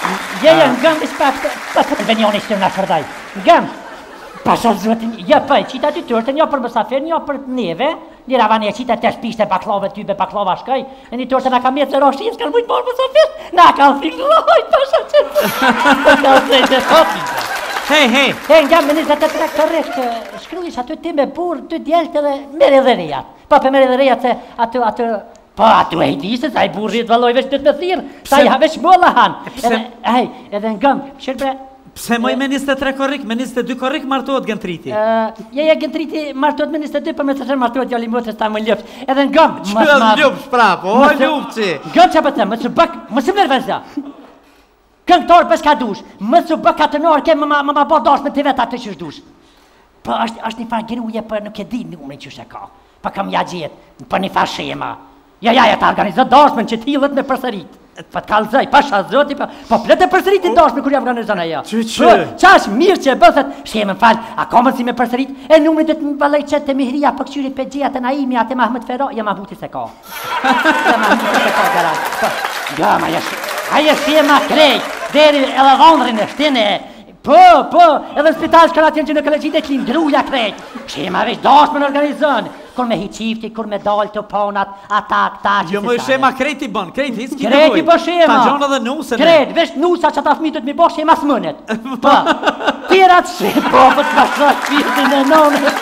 Në gëmë pa të venjoni shtë në shërdaj. Në gëmë, pasha zotin, pëj, qita dy tërte, një për mësafer, një për neve, një ravane qita të shpishte baklave ty be baklava shkaj, e një tërte nga ka mjetë zë roshti, s'kanë mujtë morë mësafer, nga ka filloj, pasha që Hej, nga me 23 korrekt, shkrujsh aty ti me burë, ty djelët edhe mere dhe rejat. Pa për mere dhe rejat se aty, pa aty e hidisë, sa i burë rritë valoj veç të të thirë, sa i havesh molla hanë. Edhe në gëmë, shërbre... Pse moj me 23 korrik, me 22 korrik martohet Gëntriti? Gëntriti martohet me 22, për me të shërë martohet jali motës ta më ljëpsh. Edhe në gëmë... Që ljëpsh prapo, o ljupci! Gëmë që pëtë, më së bëk, më së mërë këngëtorë për s'ka dush, më së bë katënorë ke më bë dash me të vetë atë që shdush. Për është një farë gëruje për nuk e di numërin që shë ka. Për kam ja gjithë, për një farë shema. Ja, të organizët dashmën që t'hilët me përsërit. Për t'kallëzaj, pasha zoti, po pletë e përsërit i dashmën kër ja organizën aja. Që? Qash mirë që e bëthet, shemën falë, a komën si me përsërit, e numërin të të balaj qëtë të mihria për këqyri për gjia të naimi, atë Mahmet Fero, ja ma huti se ka. Aje shema krejt, deri edhe dhondrin e shtine, po, edhe në spital shkaratjen që në këllëgjit e klin druja krejt. Shema veç dashme në organizën, kur me hiqifti, kur me dalë të ponat, ata që jo më shema krejt i bën, krejt hiç ki krejt i bë shema. Ta gjonë edhe nusën. Krejt, veç nusa që ta fmitët mi bo shema s'mënet. Po, tirat shema, po, të pasat shpirtin e none.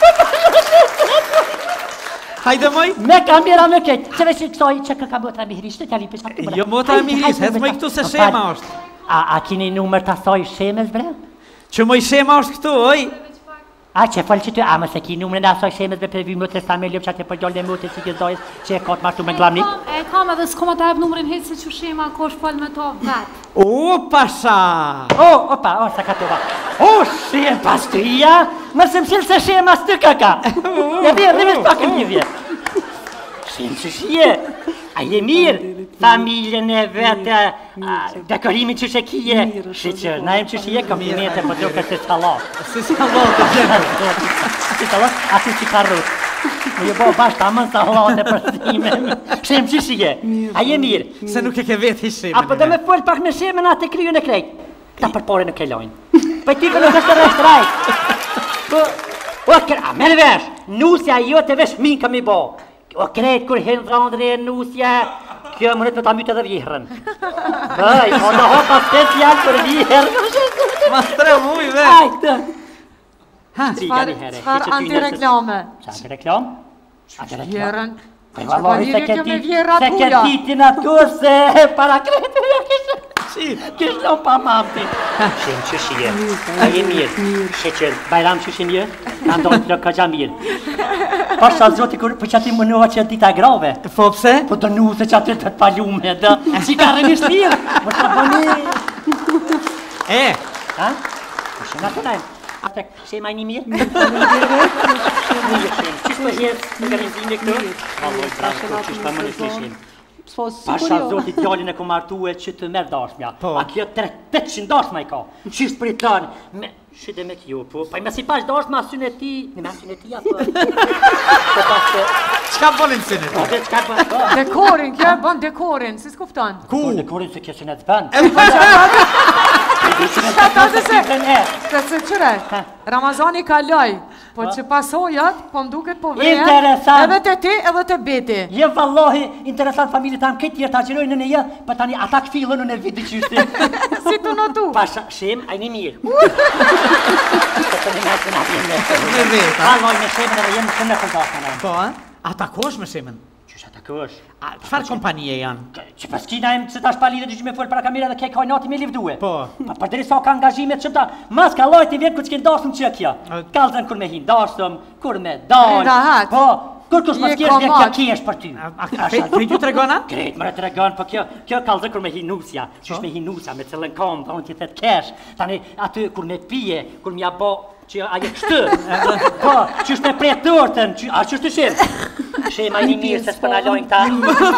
Hajde moj? Me kamera me këtë, që veç i kësoj që ka motra mihrisht, të tjali përsa të mëra. Jo motra mihrisht, hetë moj këtu se shema është. A kini numër të asoj shemes, bre? Që moj shema është këtu, oj? A që falë që ty, a më se ki numërën e asoj shemes, bre, për vi më të sta me ljëp që atë për gjollë e më të si këzdojës që e kotë martu me glamnik? E kam edhe s'koma të ebë numërin hitë se që shema ko është falë me to vetë. O, pasha! Opa, sa ka të va. O, shem pas të ija, më se mësil se shema së të kaka. E dhe, rrimes pak në bivje. Shem që shje, a je mirë, familjen e vetë, dekorimin që shë kije, shqyqër, na jem që shje, kam i mete, po duke se salat. Se salat të gjepër. Se salat, ati si karrut. Më jo bo bashkë ta mën salat e përstime. Shem që shje, a je mirë. Se nuk e ke vetë i shemen. Apo dhe me full pak me shemen atë kryu në krejt. Ta përpore në kelojnë. Për ty për nuk është të reshtrajt. O, a merë vesh, nusja jo të vesh min kam i bo. O krejt kur hen dhondre e nusja, kjo më nëtë me ta mytë edhe vjehrën. Bëj, o në hopa special për vjehrën. Ma stre muj, ve. Ajtë. Qfar antireklame? Qa antireklam? Vjerën. Për valori se këtë titin atë se para krejtë e kishë. Kishë në pa mamti. Shem që shije, a je mirë, sheqer, bajram që shije, ka ndonë të ka gja mirë. Pasha zoti për që ati më nëha që dita grave. Po pse? Po të nuhë se që aty të palume, dhe që ka rënisht mirë, më të bëni. Ha? Më shemë atë najmë. Ate, shemë a një mirë? Mirë shemë, qështë për jetë në organizime këtë? Valoj, brashko, qështë për më në shemë. Pasha zotit djallin e ku martu e që të merë dashmja. A kjo 800 dashma i ka. Qështë për i tënë, shide me kjo, pa i me si pash dashma synë e ti, në me synë e ti apo. Qka bënin synë e ti? Dekorin, kjo e bën dekorin, si s'kufton? Ku? Dekorin se kjo synë e të bënë. Ka se qëre, Ramazani ka loj, po që pasojat, po mduket po vejen, edhe të ti, edhe të beti. Je vallohi, interesant familje tamë, këtë tjerë të agjerojnë në një, për tani ata këfillën në vidi qyshti. Si të në tu? Pasha, shem, a një mirë. Valoj me shemen edhe jemë shumë në këndasën. Po, ata kosh me shemen? Qështë ata kosh? Qëfar kompanije janë? Që pas kina e më që ta shpalli dhe me folë para kamera dhe kej kajnati me livdue. Po. Për deri sa ka angajimet që ta, mas ka lojt i vjetë kur që kënë dasëm që kja. Kalzën kur me hinë dasëm, kur me dalë. Po, kur kush mas kjesh dhe kja kjesh për ty. Krejt ju të regona? Krejt më të regon, po kjo kalzën kur me hinë nusja. Qysh me hinë nusja, me cëllën kom, dhe unë t'i thet kesh. Tani aty kur me pije, kur m'ja bo që aje kështë, po, qështë me prej tërtën, a qështë të shemë? Shemë a një mirë se s'pëna lojnë ta,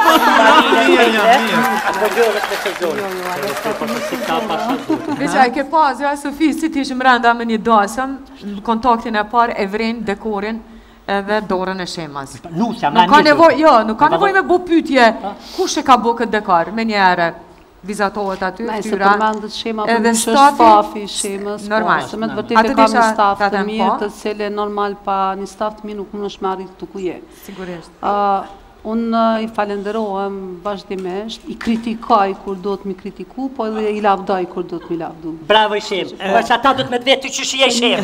Veqa, e ke pas, ja, Sofi, si t'ishë mrenda me një dasëm, në kontaktin e parë e vrenë dekorin edhe dorën e shemas. Nusja, ma një Jo, nuk ka nevoj me bu pytje, kush e ka bu këtë dekor, me një ere? vizatohet aty, Me se fytyra. përmendet shema për Edhe më është stafi, stafi shemës, normal. se me të vërtet Atë e kam desha një staf ta të them mirë, po. të cilë normal pa një staf të mirë nuk më është me arrit të ku je. Sigurisht. Unë i falenderohem vazhdimisht, i kritikoj kur do të mi kritiku, po edhe i lavdoj kur do të mi lavdu. Bravo i shem. Përqë ata do të me të vetë ty që shi e shem.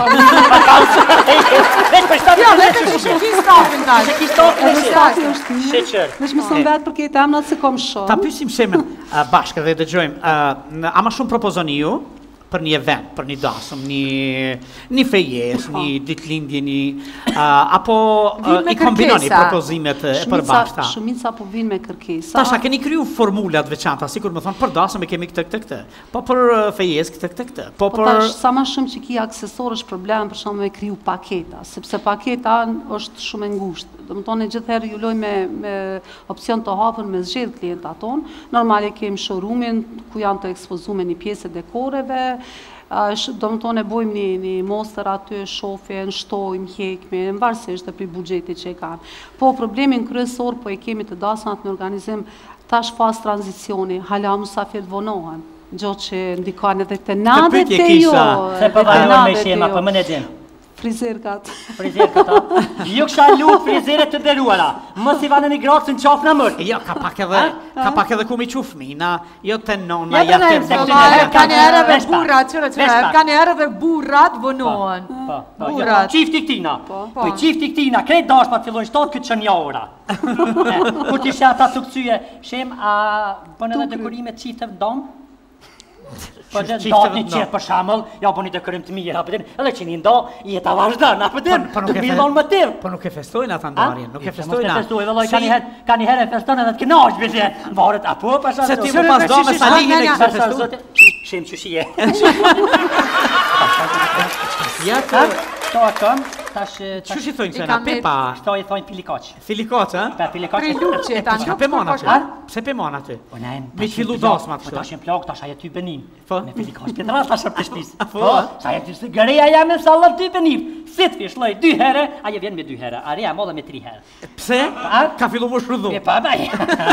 Veç për shtafin Jo, të vetë vetë që që shi. ki stafin tash. Që ki stafin Edhe e stafi shem. është mirë, Sheqer. veç më thëmë vetë për këtë emnat se kom Ta shumë. pysim shemen bashkë dhe dëgjojmë, a ma shumë propozoni ju për një event, për një dasëm, një fejes, një ditëlindje, apo Vinë me i kombinoni kërkesa. propozimet e përbashkëta? Shumica po vinë me kërkesa. Tasha, keni kryu formulat veçanta, sikur më thonë, për dasëm e kemi këtë, po për fejes këtë, po Po për... tash sa më shumë që ki aksesor është problem për shkak me kriju paketa, sepse paketa është shumë e ngushtë. Domethënë gjithë herë ju loj me opsion të hapur me zgjedh klientat tonë. Normale kemi showroomin ku janë të ekspozuar një pjesë dekoreve. Domethënë e bojmë një mostër aty, shofjen, shtojmë, hekme, varësisht prej buxhetit që e kanë. Po problemin kryesor po e kemi të dasmat në organizim tash fazë tranzicioni, hala musafirët vonohen. Gjo që ndikon edhe të nadet pyetje e jo. kisha. Se për vajnoj me shema, për më në gjenë. Frizerkat. Frizer këta. Ju kësha lutë frizeret të deruara. Mos i vanë një gratë së në qafë në mërë. Jo, ka pak edhe ku mi qufmina, jo të nona, Ja, ja të të nëjmë, Ka një herë dhe Vespa. burrat, Vespa. ka një herë dhe burrat vonohen. Burrat. Qifti këtina. Po qifti këtina, krejt dashpat fillojnë shtatë këtë qënja ora. Kur t'i shë ata të këcyje, shem, a bënë edhe dekorimet qiftëve domë? Po dhe datë një qetë për shamëll, ja bëni dekorim të mirë, apëtin, edhe që një ndo, jetë vazhdan, apëtin, të milon më tivë. Po nuk e festojnë ata ndarjen, nuk e festojnë. Ka një herë e festojnë edhe të kënash, bile, varet, apo, pasha, Se ti më pas do me salihin e këse festu. Shem që shije. Ja të... Kto a kam, tash... Që shi thojnë I kësena? kam me- Pepa? Kto i thojnë pilikoq. Filikoq, ha? Pa pilikoq. Prej luqe, ta Qka nuk pëmon ka aty? Pse pëmon aty? Po na Me fillu dasma Po kështu. tash në plak, tash ajo ty benim. Po. Me pilikoq pjetra tash për shtëpis. Po. Sa ajo ty se gëreja jam me sallat ty benim. Si të fish lloj 2 herë, ajo vjen me 2 herë. Areja modha me 3 herë. Pse? Ka fillu më shrudhu. E pa baj.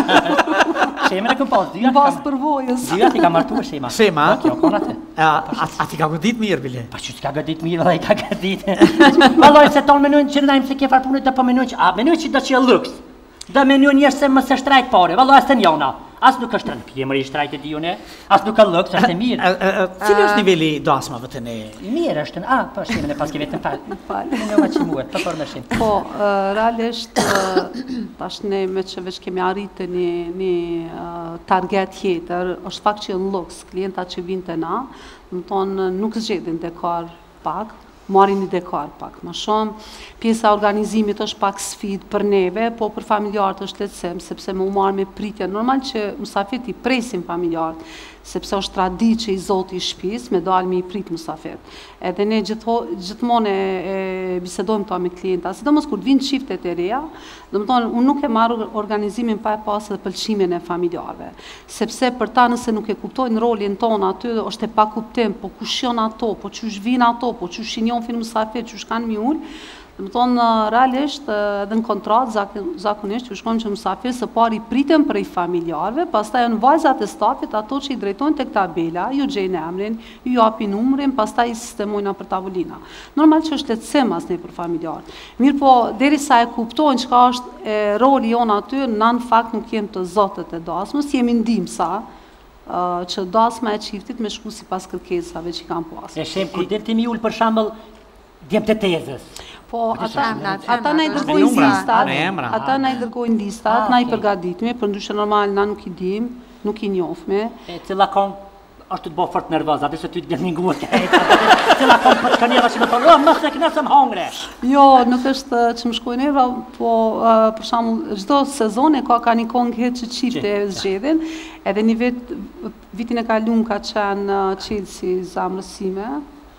Shema e kam pas dy. Në bas përvojës. Dy ti kam martuar shema. Shema? Po, kjo kon atë. A ti ka godit mirë, bile? Pa që s'ka gëdit mirë dhe i ka gëdit. Valloj se tonë menujnë që ndajmë se ke farë punët dhe po menujnë që, a menujnë që do që e lëks. Dhe menujnë njështë se më se shtrajt pare, valloj asë të njona. Asë nuk është të pjemëri shtrajt e dijone, asë nuk ka lëks, është e mirë. Cili është nivelli dasmave të ne? Mirë është, po shime në paske vetën falë. Falë. Në nga që muet, për me shimë. Po, realisht, tash ne me që veç kemi arritë një target tjetër, është fakt që në luks, klientat që vinë të na, më tonë nuk zgjedhin dekor pak, marrin një dekor pak më shumë. Pjesa e organizimit është pak sfidë për neve, po për familjarët është lehtësim, sepse më u marr me pritje. Normal që musafirët i presin familjarët, sepse është traditë që i zoti i shtëpisë me dalë me i prit musafirët. Edhe ne gjithmonë e bisedojmë ta me klienta, sidomos kur vinë çiftet e reja, domethënë unë nuk e marr organizimin pa e pasur pëlqimin e familjarëve, sepse për ta nëse nuk e kuptojnë rolin tonë aty është e pakuptim, po kush janë ato, po çush vinë ato, po çush i njohin musafirët, çush kanë miul. Dhe më thonë, realisht, edhe në kontratë, zakonisht, ju shkojmë që musafirë së pari pritëm prej familjarëve, pastaj janë vajzat e stafit, ato që i drejtojnë të tabela, ju gjejnë emrin, ju japin numrin, pastaj i sistemojnë për tavolina. Normal që është lehtësim asnjë për familjarët. Mirë po, derisa e kuptojnë çka është roli jonë aty, na në fakt nuk jemi të zotët e dasmës, jemi ndihmësa, që dasma e çiftit me shku sipas kërkesave që kanë pas. E shem, kur del ti mi ullë për shembull, djem të tezës. Po, ata emrat, na i është dërgojnë numra, listat, me emra. ata na i dërgojnë listat, na i okej. përgatitme, për ndryshe normal na nuk i dim, nuk i njohme. E cila kom, është të bëhë fort nervoz, atë se ty të dërminguar cila kom për të kanjeva që më thonë, mësë në kënësëm hongre. Jo, nuk është që më shkojnë eva, po për shembull çdo sezon e ka një kongë që çifte e zgjedhin, edhe një vitin e kaluar ka qenë Chelsea zamrësime.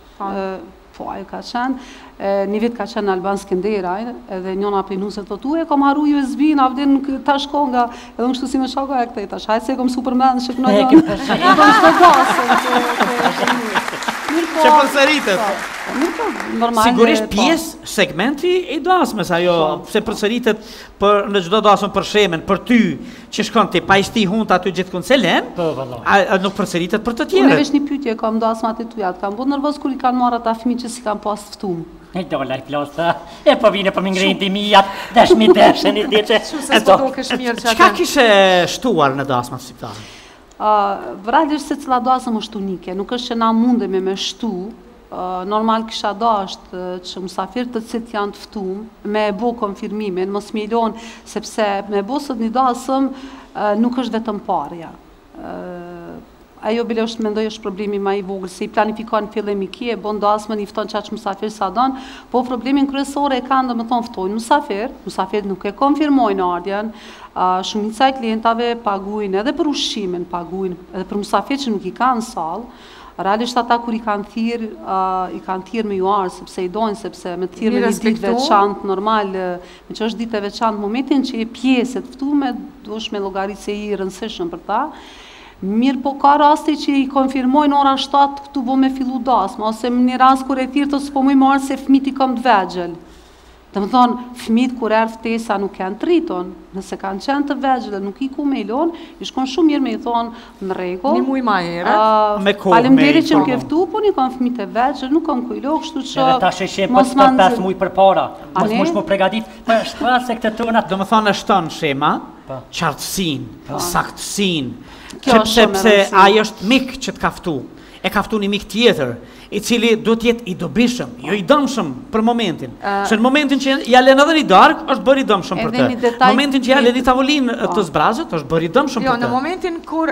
Po, ajo ka qenë, një vit ka qenë Alban Skenderaj, edhe njona për nusër të tu, e kom harru USB-n, avdin ta shkonga, edhe më kështu si me shaka e këtej tash, hajtë se e kom superman, shëpno jonë, e kom shtë gasën, Që përsëritet. Normal. Sigurisht pjesë segmenti I dasmës ajo se përsëritet për në çdo dasëm për shemen, për ty që shkon ti pa ishti hunt aty gjithkund se len, nuk përsëritet për të Unë tjerët. veç një pyetje kam dasmat e tuja, kam bu nervoz kur I kanë marrë ata fëmijë që si kanë pas ftum. E dolar plosa, e po vine për më ngrejnë të mijat, dashmi dashën I diqe. Se s'po dukesh mirë që Çka kishe shtuar në dasmat shqiptare? Vralisht se cila dasëm është unike, nuk është që na mundemi me shtu, normal kisha dasht që musafirët të cilët janë të ftum, me e bo konfirmimin, mos me ilon, sepse me e bo sot një dasëm nuk është vetëm parja. Ajo bile është mendoj është problemi ma I vogël, se I planifikon fillim I kje, bon dasmën I fton qaq musafir sa don, po problemin kryesor e kanë dhe më thonë ftojnë musafir nuk e konfirmojnë ardjen, shumica e klientave paguajnë edhe për ushqimin, paguajnë edhe për musafir që nuk I kanë sallë, realisht ata kur I kanë thirr me ju arë, sepse I dojnë, sepse me thirr me një ditë veçantë, normal, me që është ditë e veçantë, momentin që e pjesë të ftume, dush me llogaritë se I rëndësishëm për ta, mirë po ka raste që I konfirmojnë ora 7 këtu bo me fillu dasma, ose në një rast kur e thirë të s'po mu I marë se fëmit I kam të vegjel. Dhe më thonë, fëmit kur erë ftesa nuk janë të rriton, nëse kanë qenë të vegjel dhe nuk I ku me ilon, I shkon shumë mirë me I thonë në rregull. Një muj ma herët. Faleminderit që më ke ftu, po një kam fëmit e vegjel, nuk kam ku ilo, kështu që Edhe ta sheshem për 5 muj për para, mos mush më pregadit, për shpras se këtë tonat. Do më thonë është tonë shema, qartësin, saktësin, sepse ai është mik që të kaftu, e kaftu një mik tjetër, I cili do t'jetë I dobishëm, jo I dëmshëm për momentin. Se në momentin që ja lën edhe një darkë, është bërë I dëmshëm për të. Në momentin që ja lën një tavolinë të zbrazët, është bërë I dëmshëm për të. Jo, në momentin kur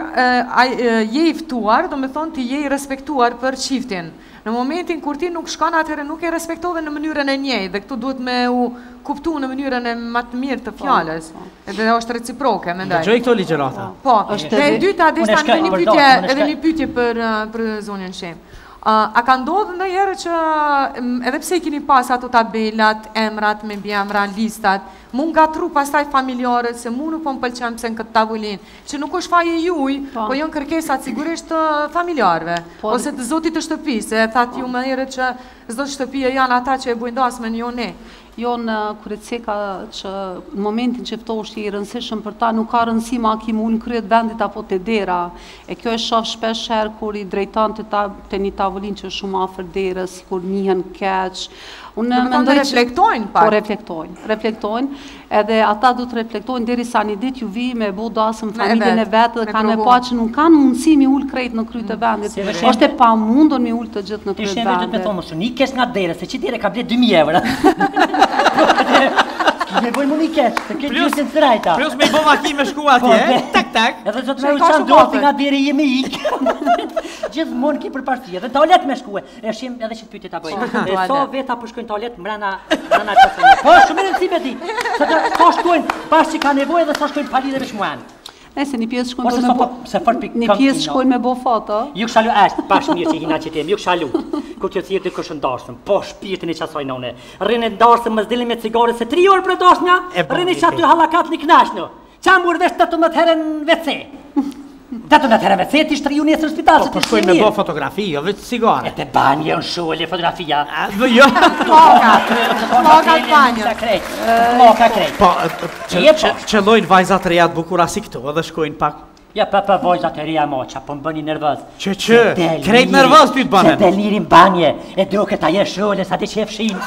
je I ftuar, do me thonë ti je I respektuar për çiftin. Në momentin kur ti nuk shkon atëherë nuk e respektove në mënyrën e njëjtë dhe këtu duhet me u kuptu në mënyrën e më të mirë të fjalës. Edhe është reciproke, mendoj. Dëgjoj këto ligjërata. Po, dhe e dyta deshta edhe një pyetje për zonën Shem. A ka ndodhur ndonjëherë që edhe pse I keni pas ato tabelat, emrat me mbiemra, listat, mu ngatru pastaj familjarët se mu nuk po m'pëlqen pse në këtë tavolinë, që nuk është faji juaj, po janë kërkesat sigurisht të familjarëve, ose të zotit të shtëpisë, e thatë ju më herët që zotë shtëpia janë ata që e bujnë dasmën, jo ne. Jo në kureceka që në momentin që ftohështë I rëndësishëm për ta, nuk ka rëndësi ma ki mu në kryet vendit apo të dera. E kjo e shoh shpesh herë kur I drejton të një tavolin që shumë afër derës, kur njihen keq. Unë mendoj që reflektojnë pak. Po reflektojnë, edhe ata du të reflektojnë derisa një ditë ju vi me bu dasëm familjen e vetë dhe kanë me pa që nuk kanë mundësi mi ullë krejt në kryet e vendit. Është e pa mundon mi ullë të gjithë në kryet e vendit. Ti me thonë më shumë, një kesh nga derës, se që dire ka blet 2000 euro. Me bojnë mu një kesh, se këtë gjusën të rajta. Plus me I bo maki me shku atje, tak. Edhe zotë me u qanë dosti nga deri jemi ikë. Gjithë mund ki për parësia, edhe toalet me shkue. E shim edhe që të pyetje ta bëjnë. E so veta për shkojnë toalet mrena qësënë. Po, shumë e rëndësime ti. Sa shkojnë pas që ka nevoj edhe sa shkojnë pali dhe vëshmuanë. Nëse një pjesë shkojnë me bo foto. Ju këshalu është, pash mirë që hina që tem, ju këshalu. Ku që thirë dy këshën darsëm, po shpirtin I qasoj nëne. Rrinë darsëm më zdilin me cigare se 3 orë për darsënja, rrinë që aty halakat një knashnë. Qa më urvesh 18 herën WC. 18 herën WC ti shtriju njësër spital. Po shkojnë me bo fotografi, jo vetë cigare. E të banje në shullë fotografia. Jo. Mokat banjë. Moka krejt. Po, qëllojnë vajzat reja të bukura si këtu edhe shkojnë pak. Ja, pa vojzat e reja moqa, po më bëni nervëz. Që, krejt nervëz ty të banen. Se delirin banje, e duke ta je shullë, sa ti që e fshin.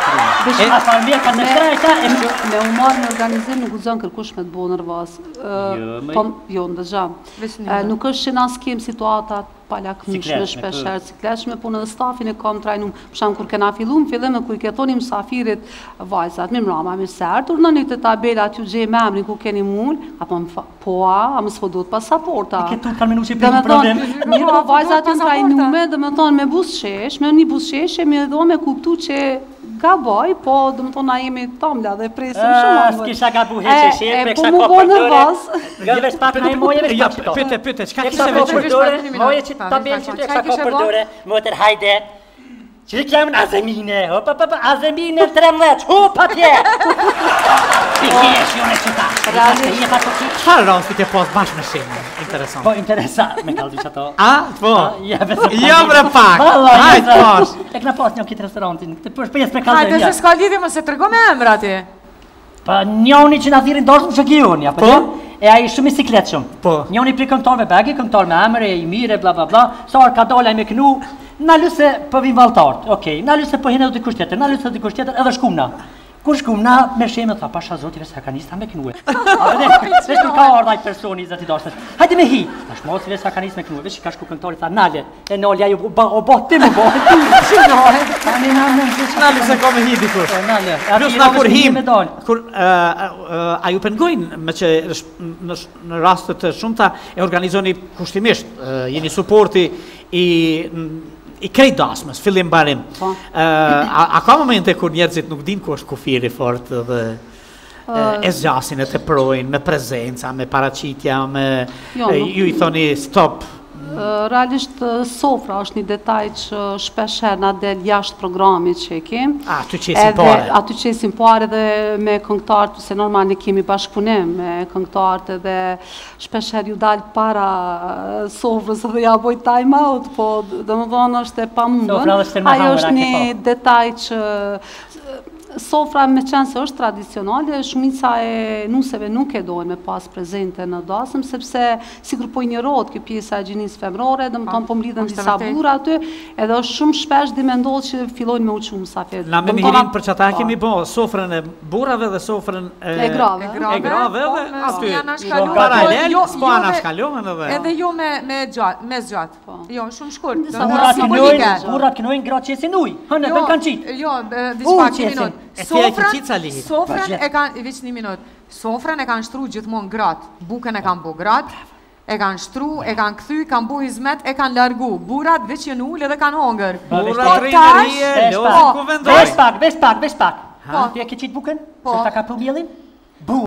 Me umar në organizim nuk uzon kërkush me të bo nervëz. Jo, ndëgjam. Nuk është që na s'kem situatat palakmishme, shpesher, cikletshme, po në stafin e kam trajnum, përshamë kur kena fillu, më fillim e kur I ketoni mësafirit vajzat, mirë mrama, mirë sërë, urnëni të tabelat ju gjej me emrin ku keni mund, apo po a më s'fodot pasaporta. I ketu kanë menu që për një problem. Mirë po vajzat janë trajnume, dhe me thonë me busqesh, me një busqeshe, me do me kuptu që gaboj, po dhe më thonë na jemi tamla dhe presëm shumë. S'kisha gabu heqeshe, me kësha ko përdore. Gëvesh pak në e moje, vesh pak qëto. Pyte, qka kise veç moje që tabel që të e kësha ko përdore, mëtër hajde, Që kemë Azemine, Azemine 13, hup atje! Pikjesh, jo në qëta. Çfarë rasti ke pas bashkë me shemë? Interesant. Po, interesant, me kaldu që ato. A? Po? Jo, bre pak! Hajt pas! E këna pas një kitë restorantin, të përshpjes me kaldu e Hajde, se s'ka lidhje më se tërgo me emra ti. Pa njoni që na thirin dorës më shëgjoni, apo që? E a i shumë i siklet shumë. Po. Njoni pri këngëtarve begi, këngëtar me emre, i mire, bla bla bla, sa orë ka dole me kënu, na lëse për vim valtartë, okej, na lëse për hine dhe dikush tjetër, na lëse dikush tjetër edhe shkumna. Kur shkumna, me shemë, tha, pasha zotive se sakanista me kënue. Vesh kur ka ardhaj personi, zati dashtës, hajde me hi. Tash mos vesh sakanist me kënue, vesh ka shku këngëtari, tha, nale, e nolja ju o bo, ti më bo, Nale se ka me hi dikush. Nale, Plus na kur him, kur a ju pengojnë me që në rastet të shumta e organizoni kushtimisht, jeni suporti i krejt dasmës, fillim barim. A ka momente kur njerëzit nuk din ku është kufiri fort dhe e zgjasin e të projnë, me prezenca, me paraqitja, ju i thoni stop? Realisht sofra është një detaj që shpesher na del jashtë programit që e kem. Aty qesin pare. Aty qesin pare dhe me këngëtarët, se normal ne kemi bashkëpunim me këngëtarët dhe shpesher ju dal para sofrës dhe ja boj time out, po domethënë është e pamundën. Ajo është një detaj që sofra me qenë se është tradicionale, shumica e nuseve nuk e dojnë me pas prezente në dasëm, sepse si kur po i një rodë kjo pjesa e gjinis femrore, dhe më tonë po mlidhen disa bura aty, edhe është shumë shpesh di me ndodhë që fillojnë me uqumë sa fetë. Na me mirin për që ata kemi bo sofrën e burave dhe sofrën e grave. E grave dhe aty. Paralel, s'po anashkallohen edhe. Edhe jo me zgjatë. Jo, shumë shkurt. Burrat kënojnë gratë qesin uj, hënë dhe kanë qitë. Jo, diçka që minut. Sofrën e kanë, veç një minut, sofrën e kanë shtru gjithmonë gratë, bukën e kanë bu gratë, e kanë shtru, e kanë këthy, kanë bu hizmet, e kanë largu, burat veç jënë ullë edhe kanë hongër. Burat rejnërije, lozë ku vendojnë. Vesh pak. Ti e ke qitë bukën? Se ta ka për mjelin?